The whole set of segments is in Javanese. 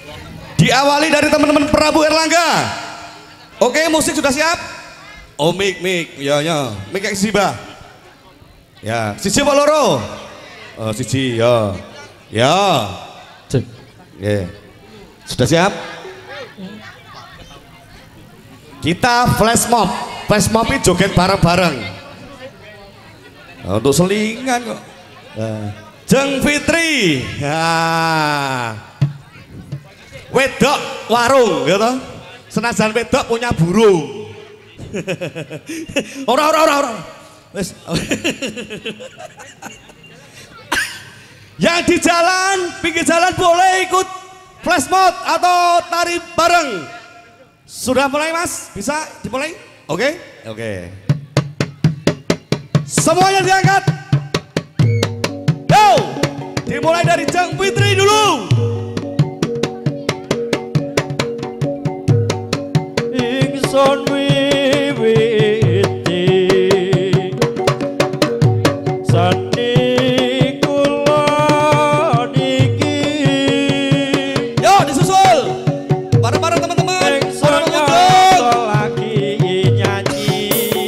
Diawali dari teman-teman Prabu Erlangga. Oke, musik sudah siap? Oh, mic, ya, mic kayak Siba. Ya, siji apa loro? Oh, siji, ya. Cek. Yeah. Sudah siap? Kita flash mob. Flash mob ini joget bareng-bareng. Nah, untuk selingan kok. Jeng Fitri. Wedok warung, gitu. Senajan wedok punya burung. Ora. Wes. Yang di jalan, pinggir jalan boleh ikut flash mob atau tari bareng. Sudah mulai Mas? Bisa dimulai? Oke? Semuanya diangkat. Yo! Dimulai dari Jeng Fitri dulu. Ingsun wiwiti seni kula niki. Yo disusul bareng-bareng teman-teman. Ingsun lagi nyanyi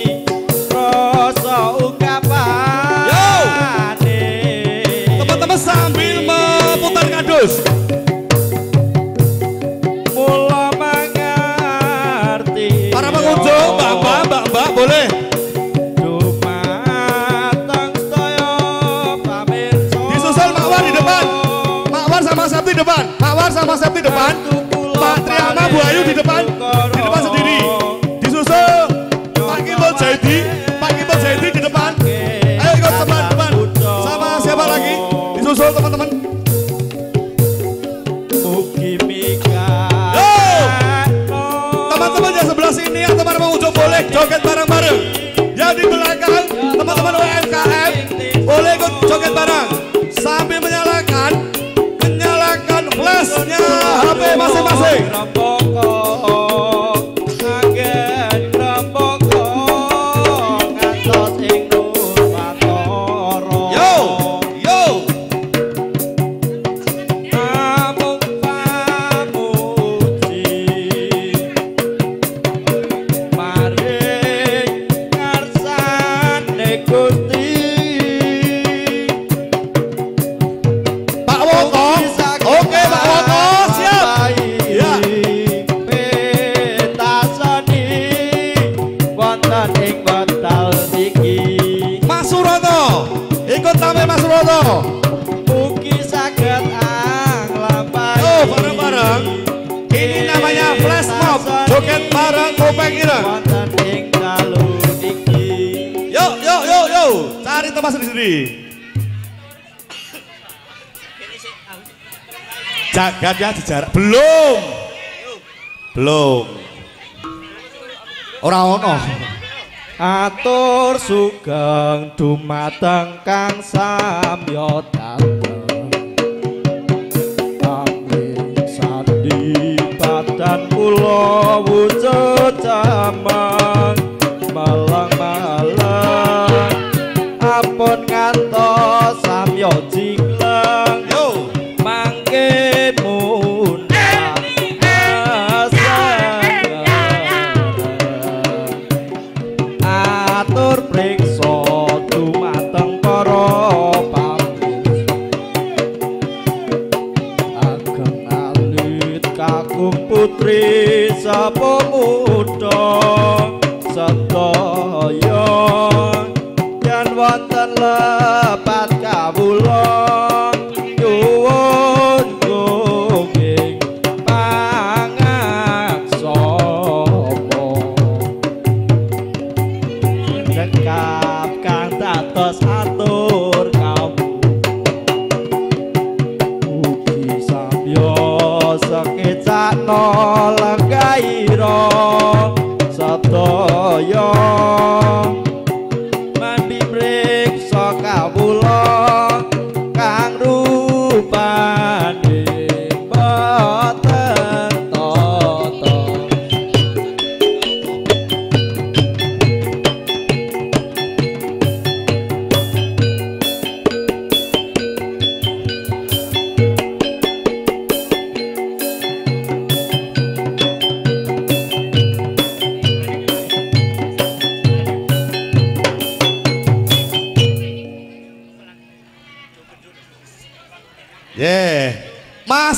rasa ungkapane. Teman-teman sambil memutar kardus. Para pengunjung, mbak boleh. Disusul Makwar di depan. Makwar sama Septi depan. Pak Triana Bu Ayu di depan sendiri. Disusul Pak Kimbal Jaidi di depan. Ayo ikut depan. Sama siapa lagi? Disusul teman-teman. Teman-teman yang sebelah sini atau para pengunjung boleh joget bareng-bareng. Yang di belakang teman-teman UMKM boleh ikut joget bareng sambil menyalakan flashnya HP masing-masing. Mugi saged anglampahi. Oh, bareng-bareng. Ini namanya flash mob. Joget bareng Kopeng Ireng. Wonten ing dalu iki. Yo. Cari tempat sendiri. Jagatnya di jarak. Belum. Ora ono. Atur sugeng dumateng Kang Samya dateng. Amling sandi badan kula wujud jamang malang-malang. Ampun ngantos samya jingleng. Yo. Mangke mundhak atur priksa dumateng para pamirsa. Ageng alit kakung putri sapemuda sedaya yen wonten lepat kawula nyuwun gunging pangaksama. Cekap kang dados atur kamu ugi samya sekecakno lenggaira sedaya mandi mriksa kawula kang rupane boten tata.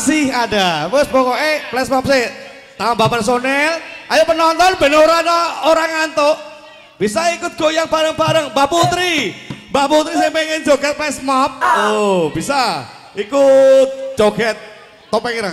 masih ada. Wes pokoknya flash mob sih. Tambah personel. Ayo penonton ben orang ngantuk. Bisa ikut goyang bareng-bareng. Mbak Putri saya pengen joget flash mob. Oh, bisa ikut joget topeng ireng.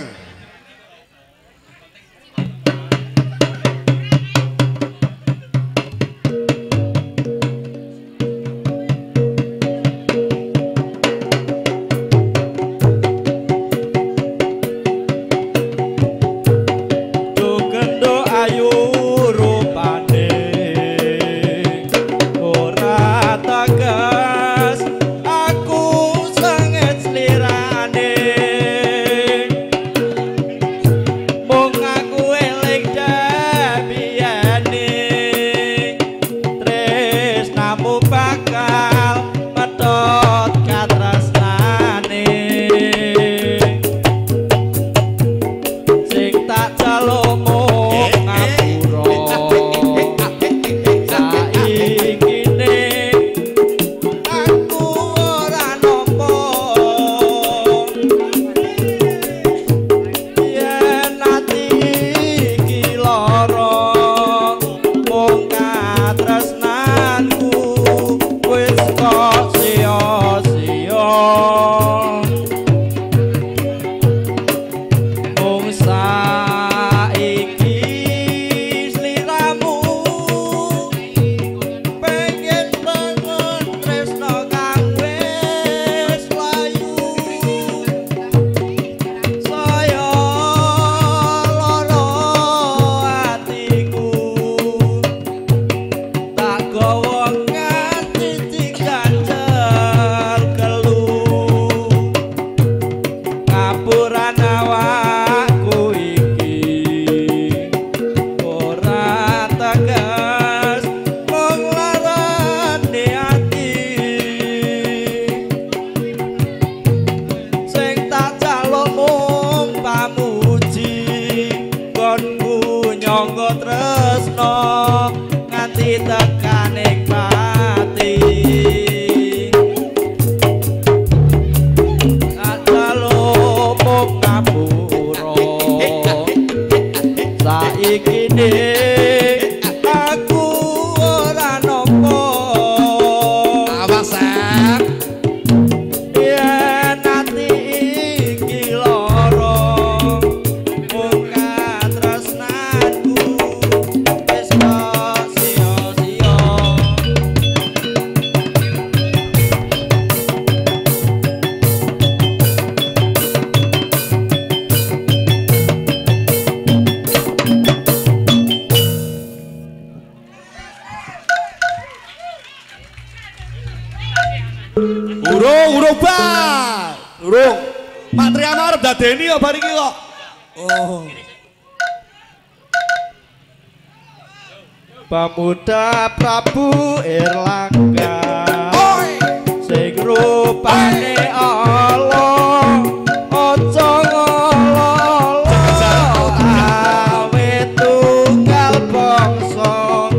Urung. Pak Triama arep dadeni kok bar iki kok. Oh. Pemuda Prabu Erlangga. Sing rupane Allah. Aja ngolo. Awe tunggal bangsa.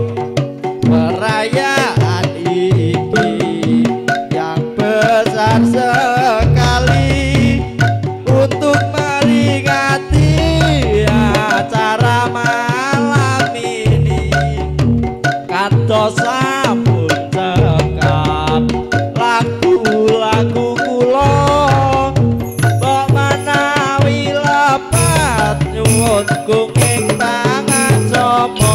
Perayaan iki yang besar sekali untuk meringati acara malam ini. Kados sampun cekap lagu-lagu kula, mbok menawi lepat nyuwun ing tangan sapa.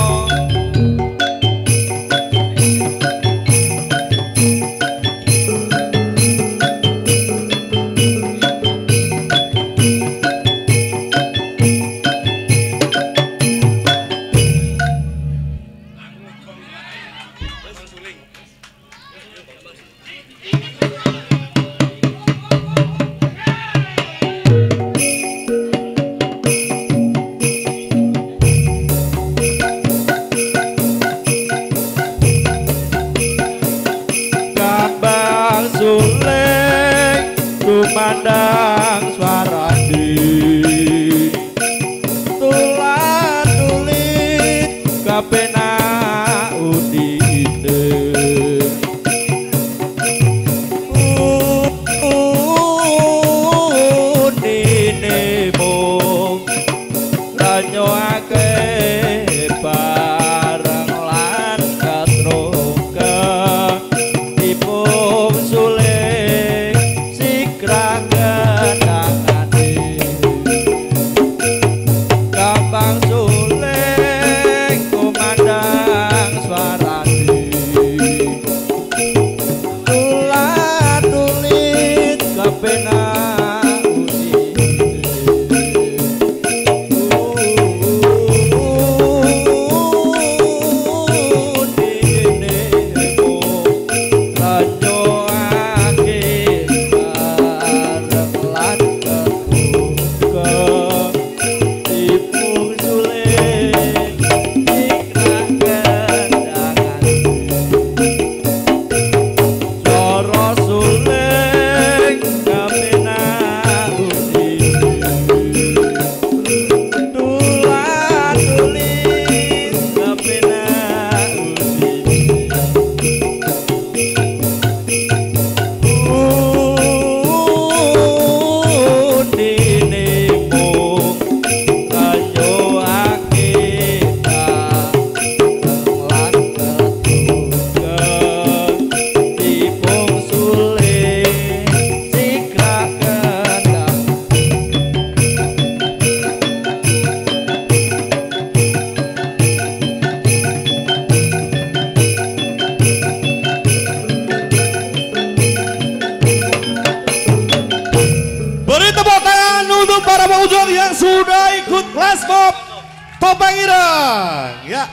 kita ikut flash mob Topeng Ireng. Ya.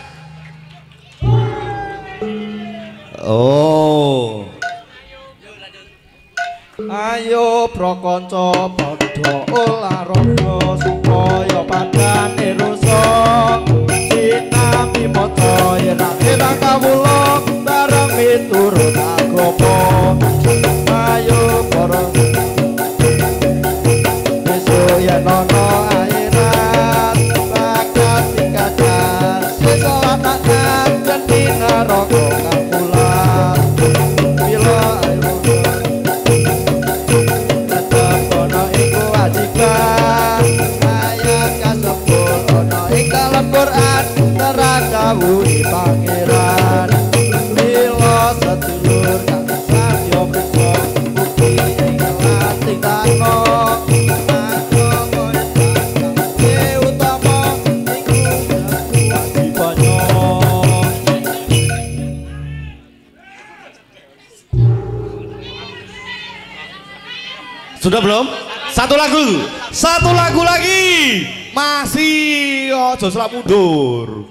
Oh. Ayo prokonco padha olahraga supaya padane rusak. Sinami maca ireng kawula bareng miturut agama. Ayo para besok yen ana airat bakat dikajar sesuk anak dina roko kawula. Bila ayo tetep ana iku wajiban ayat kasepul ana ing dalam Quran nerakawuhi pangeran. Bila sedulur kang sayo bisa bukti ing latih takno utama iku wajibannya. Sudah belum? Satu lagu lagi. Masih ojo selap mundur.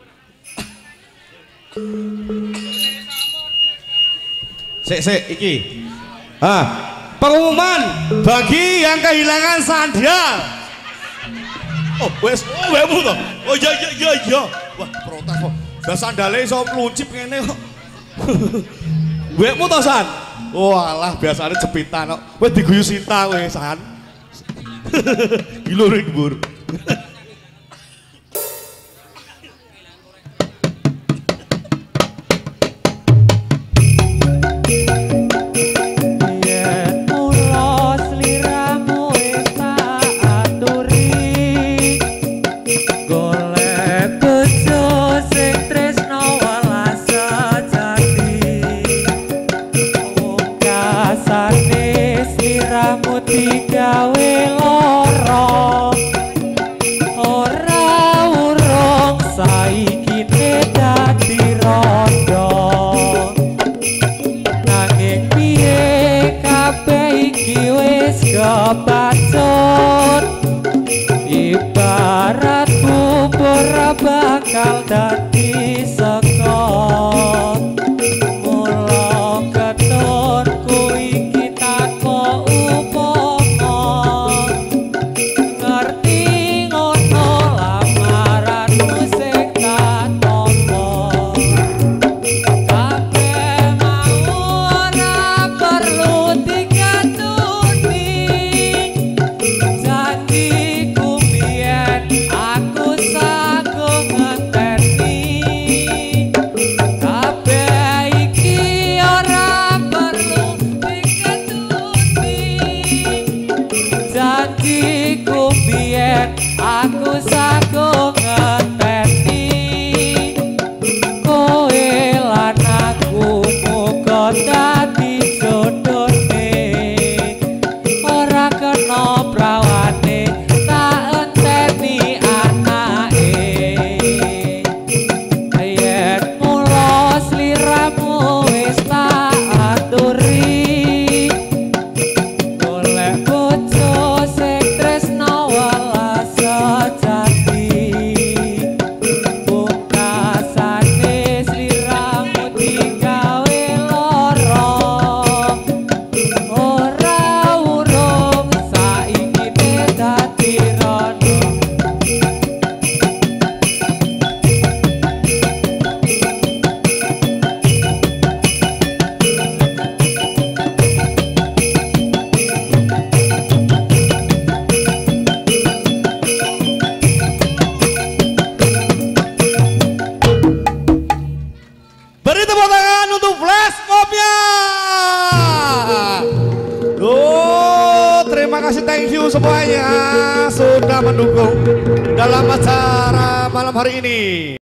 Sik iki. Pengumuman bagi yang kehilangan sandal. Oh, wes, wemu toh. Oh iya. Wah, protes kok. Lah sandale iso mluncip ngene kok. Wemu toh, San? Walah, biasanya jepitan kok. Wes diguyu Sinta kowe, San. Gilo rek, Bur. Digawe loro ora urung saiki dadi rondo nanging piye kabeh iki wis kebacut ibarat bubur bakal dadi sekot mula keturku iki tako aku sago ngeteni kowe lan aku muga dadi jodhone ora kena prawane tak enteni anake yen mula sliramu wis tak aturi golek bojo sing tresno thank you semuanya sudah mendukung dalam acara malam hari ini.